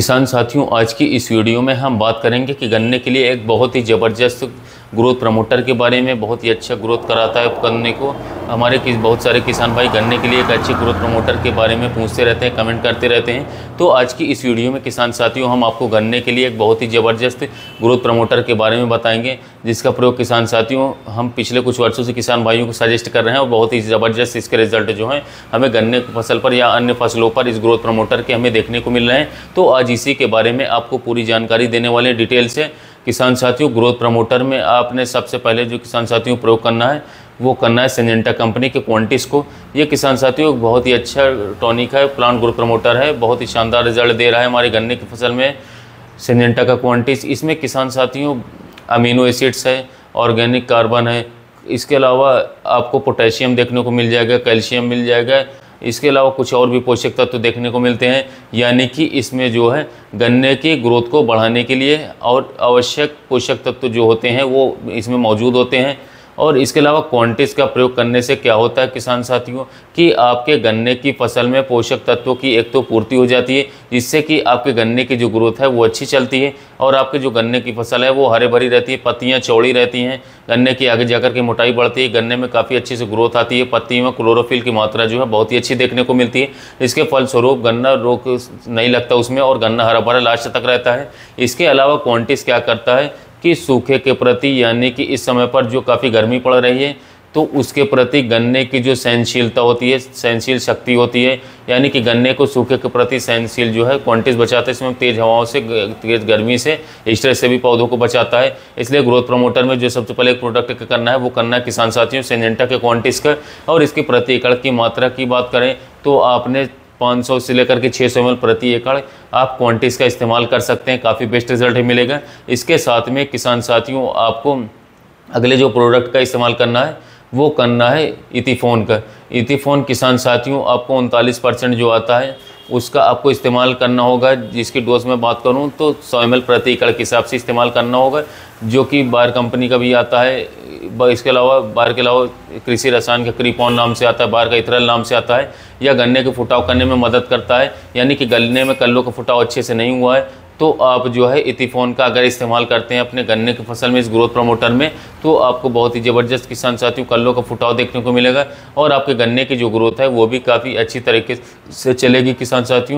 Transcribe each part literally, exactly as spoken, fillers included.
किसान साथियों, आज की इस वीडियो में हम बात करेंगे कि गन्ने के लिए एक बहुत ही ज़बरदस्त ग्रोथ प्रमोटर के बारे में। बहुत ही अच्छा ग्रोथ कराता है गन्ने को। हमारे किस बहुत सारे किसान भाई गन्ने के लिए एक अच्छे ग्रोथ प्रमोटर के बारे में पूछते रहते हैं, कमेंट करते रहते हैं। तो आज की इस वीडियो में किसान साथियों हम आपको गन्ने के लिए एक बहुत ही ज़बरदस्त ग्रोथ प्रमोटर के बारे में बताएंगे, जिसका प्रयोग किसान साथियों हम पिछले कुछ वर्षों से किसान भाइयों को सजेस्ट कर रहे हैं और बहुत ही ज़बरदस्त इसके रिजल्ट जो हैं हमें गन्ने की फसल पर या अन्य फसलों पर इस ग्रोथ प्रमोटर के हमें देखने को मिल रहे हैं। तो आज इसी के बारे में आपको पूरी जानकारी देने वाले डिटेल से। किसान साथियों, ग्रोथ प्रमोटर में आपने सबसे पहले जो किसान साथियों प्रयोग करना है वो करना है सिंजेंटा कंपनी के क्वांटिस को। ये किसान साथियों बहुत ही अच्छा टॉनिक है, प्लांट ग्रोथ प्रमोटर है, बहुत ही शानदार रिजल्ट दे रहा है हमारे गन्ने की फसल में सिंजेंटा का क्वांटिस। इसमें किसान साथियों अमीनो एसिड्स है, ऑर्गेनिक कार्बन है, इसके अलावा आपको पोटेशियम देखने को मिल जाएगा, कैल्शियम मिल जाएगा, इसके अलावा कुछ और भी पोषक तत्व देखने को मिलते हैं। यानी कि इसमें जो है गन्ने की ग्रोथ को बढ़ाने के लिए और आवश्यक पोषक तत्व जो होते हैं वो इसमें मौजूद होते हैं। और इसके अलावा क्वांटिस का प्रयोग करने से क्या होता है किसान साथियों कि आपके गन्ने की फसल में पोषक तत्वों की एक तो पूर्ति हो जाती है, जिससे कि आपके गन्ने की जो ग्रोथ है वो अच्छी चलती है और आपके जो गन्ने की फसल है वो हरे भरी रहती है, पत्तियां चौड़ी रहती हैं, गन्ने की आगे जाकर के मोटाई बढ़ती है, गन्ने में काफ़ी अच्छी से ग्रोथ आती है, पत्ती में क्लोरोफिल की मात्रा जो है बहुत ही अच्छी देखने को मिलती है। इसके फलस्वरूप गन्ना रोग नहीं लगता उसमें और गन्ना हरा भरा लास्ट तक रहता है। इसके अलावा क्वांटिस क्या करता है कि सूखे के प्रति, यानी कि इस समय पर जो काफ़ी गर्मी पड़ रही है तो उसके प्रति गन्ने की जो सहनशीलता होती है, सहनशील शक्ति होती है, यानी कि गन्ने को सूखे के प्रति सहनशील जो है क्वांटिस बचाता है। इसमें तेज़ हवाओं से, तेज़ गर्मी से, स्ट्रेस से भी पौधों को बचाता है। इसलिए ग्रोथ प्रमोटर में जो सबसे पहले एक प्रोडक्ट करना है वो करना है किसान साथियों सिंजेंटा के क्वांटिस का। और इसकी प्रति एकड़ की मात्रा की बात करें तो आपने पाँच सौ से लेकर के छः सौ एम एल प्रति एकड़ आप क्वांटिस का इस्तेमाल कर सकते हैं, काफ़ी बेस्ट रिजल्ट मिलेगा। इसके साथ में किसान साथियों आपको अगले जो प्रोडक्ट का इस्तेमाल करना है वो करना है इथिफोन का। इथिफोन किसान साथियों आपको उनतालीस परसेंट जो आता है उसका आपको इस्तेमाल करना होगा, जिसकी डोज में बात करूं तो सौ एम एल प्रति एकड़ के हिसाब से इस्तेमाल करना होगा, जो कि बायर कंपनी का भी आता है। इसके अलावा बायर के अलावा कृषि रसायन का क्रीपॉन नाम से आता है, बायर का इथरल नाम से आता है। यह गन्ने के फुटाव करने में मदद करता है, यानी कि गन्ने में कल्लों का फुटाव अच्छे से नहीं हुआ है तो आप जो है इथिफोन का अगर इस्तेमाल करते हैं अपने गन्ने की फसल में इस ग्रोथ प्रमोटर में तो आपको बहुत ही ज़बरदस्त किसान साथियों कल्लों का फुटाव देखने को मिलेगा और आपके गन्ने की जो ग्रोथ है वो भी काफ़ी अच्छी तरीके से चलेगी किसान साथियों,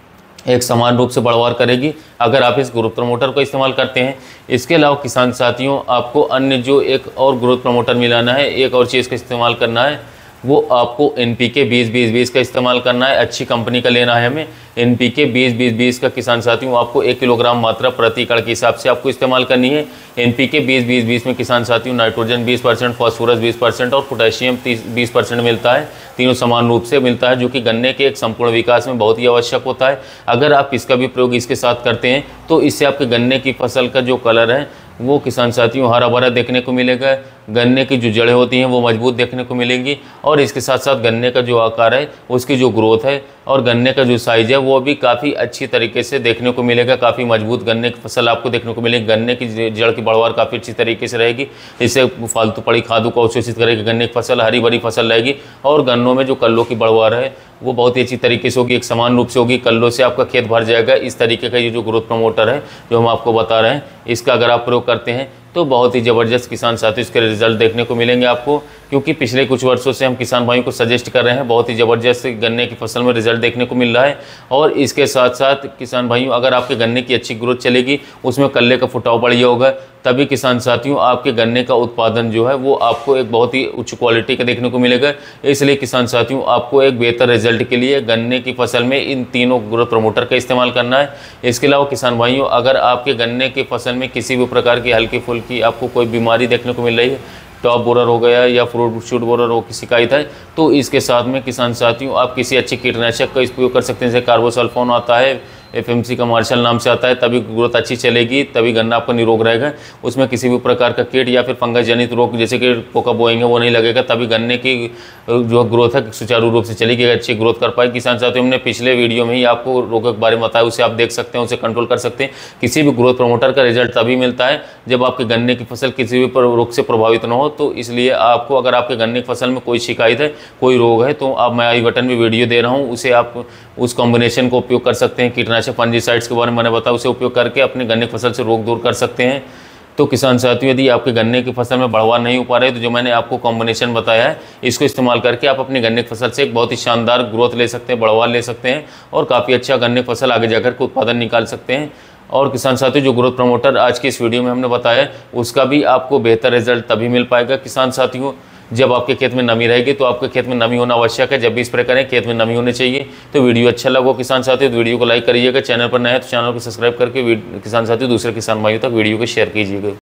एक समान रूप से बढ़वार करेगी अगर आप इस ग्रोथ प्रमोटर को इस्तेमाल करते हैं। इसके अलावा किसान साथियों आपको अन्य जो एक और ग्रोथ प्रमोटर मिलाना है, एक और चीज़ का इस्तेमाल करना है, वो आपको एन पी के बीस बीस बीस का इस्तेमाल करना है। अच्छी कंपनी का लेना है हमें। एन पी के बीस बीस बीस का किसान साथियों आपको एक किलोग्राम मात्रा प्रति एकड़ के हिसाब से आपको इस्तेमाल करनी है। एन पी के बीस बीस बीस में किसान साथियों नाइट्रोजन बीस परसेंट, फॉस्फोरस बीस परसेंट और पोटेशियम बीस परसेंट मिलता है। तीनों समान रूप से मिलता है, जो कि गन्ने के एक संपूर्ण विकास में बहुत ही आवश्यक होता है। अगर आप इसका भी प्रयोग इसके साथ करते हैं तो इससे आपके गन्ने की फसल का जो कलर है वो किसान साथियों हरा भरा देखने को मिलेगा, गन्ने की जो जड़ें होती हैं वो मजबूत देखने को मिलेंगी और इसके साथ साथ गन्ने का जो आकार है उसकी जो ग्रोथ है और गन्ने का जो साइज़ है वो भी काफ़ी अच्छी तरीके से देखने को मिलेगा। काफ़ी मजबूत गन्ने की फसल आपको देखने को मिलेगी। गन्ने की जड़ की बढ़वार काफ़ी अच्छी तरीके से रहेगी, इससे फालतू पड़ी खादों को अवशोषित करेगी, गन्ने की फसल हरी भरी फसल रहेगी और गन्नों में जो कल्लों की बढ़वार है वो बहुत ही अच्छी तरीके से होगी, एक समान रूप से होगी, कल्लों से आपका खेत भर जाएगा। इस तरीके का ये जो ग्रोथ प्रमोटर है जो हम आपको बता रहे हैं, इसका अगर आप प्रयोग करते हैं तो बहुत ही ज़बरदस्त किसान साथी इसके रिजल्ट देखने को मिलेंगे आपको, क्योंकि पिछले कुछ वर्षों से हम किसान भाइयों को सजेस्ट कर रहे हैं। बहुत ही ज़बरदस्त गन्ने की फसल में रिजल्ट देखने को मिल रहा है। और इसके साथ साथ किसान भाइयों अगर आपके गन्ने की अच्छी ग्रोथ चलेगी, उसमें कल्ले का फुटाव बढ़िया होगा, तभी किसान साथियों आपके गन्ने का उत्पादन जो है वो आपको एक बहुत ही उच्च क्वालिटी का देखने को मिलेगा। इसलिए किसान साथियों आपको एक बेहतर रिजल्ट के लिए गन्ने की फसल में इन तीनों ग्रोथ प्रमोटर का इस्तेमाल करना है। इसके अलावा किसान भाइयों अगर आपके गन्ने की फसल में किसी भी प्रकार की हल्की फुल्की आपको कोई बीमारी देखने को मिल रही है, टॉप बोरर हो गया या फ्रूट शूट बोरर हो की शिकायत है, तो इसके साथ में किसान साथियों आप किसी अच्छे कीटनाशक का उपयोग कर सकते हैं। जैसे कार्बोसल्फोन आता है, एफ एम सी का मार्शल नाम से आता है, तभी ग्रोथ अच्छी चलेगी, तभी गन्ना आपका निरोग रहेगा। उसमें किसी भी प्रकार का कीट या फिर फंगस जनित रोग जैसे कि पोका बोएंगे वो नहीं लगेगा, तभी गन्ने की जो ग्रोथ है सुचारू रूप से चलेगी, अच्छी ग्रोथ कर पाए। किसान साथियों हमने पिछले वीडियो में ही आपको रोगों के बारे में बताया, उसे आप देख सकते हैं, उसे कंट्रोल कर सकते हैं। किसी भी ग्रोथ प्रमोटर का रिजल्ट तभी मिलता है जब आपके गन्ने की फसल किसी भी रोग से प्रभावित न हो। तो इसलिए आपको अगर आपके गन्ने की फसल में कोई शिकायत है, कोई रोग है, तो आप मैं आई बटन में वीडियो दे रहा हूँ, उसे आप उस कॉम्बिनेशन को उपयोग कर सकते हैं कीटनाशक कीटनाशक फंजीसाइड्स के बारे में मैंने बताया, उसे उपयोग करके अपने गन्ने की फसल से रोग दूर कर सकते हैं। तो किसान साथियों, यदि आपके गन्ने की फसल में बढ़वार नहीं हो पा रहे तो जो मैंने आपको कॉम्बिनेशन बताया है, इसको इस्तेमाल करके आप अपनी गन्ने की फसल से एक बहुत ही शानदार ग्रोथ ले सकते हैं, बढ़वार ले सकते हैं और काफ़ी अच्छा गन्ने की फसल आगे जाकर के उत्पादन निकाल सकते हैं। और किसान साथियों, जो ग्रोथ प्रमोटर आज की इस वीडियो में हमने बताया है, उसका भी आपको बेहतर रिजल्ट तभी मिल पाएगा किसान साथियों जब आपके खेत में नमी रहेगी। तो आपके खेत में नमी होना आवश्यक है, जब भी स्प्रे करें खेत में नमी होनी चाहिए। तो वीडियो अच्छा लगा किसान साथियों तो वीडियो को लाइक करिएगा, चैनल पर नए हैं तो चैनल को सब्सक्राइब करके किसान साथियों दूसरे किसान भाइयों तक वीडियो को शेयर कीजिएगा।